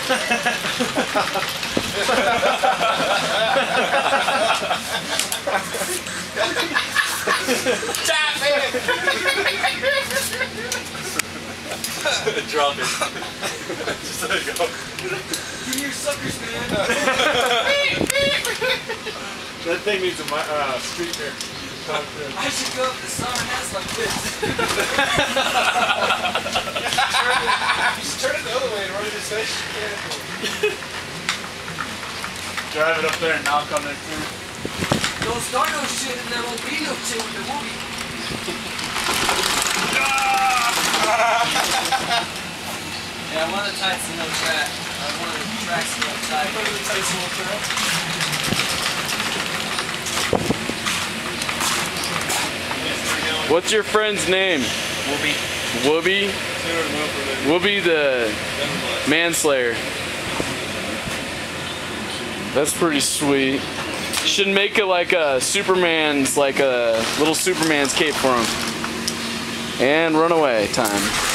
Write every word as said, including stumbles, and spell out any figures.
Drop it. Just let it go. Give me your suckers, man. That thing needs a uh, speaker. I should go up the siren ass like this. You should turn it the other way and run it as fast as you can. Drive it up there and knock on there too. Don't start no shit and there won't be no shit with the movie. Yeah, I want the tights and no track. I want the tracks and no tight. Put the tights and no track. What's your friend's name? Whoopi. Whoopi? Whoopi the manslayer. That's pretty sweet. Should make it like a Superman's, like a little Superman's cape for him. And run away time.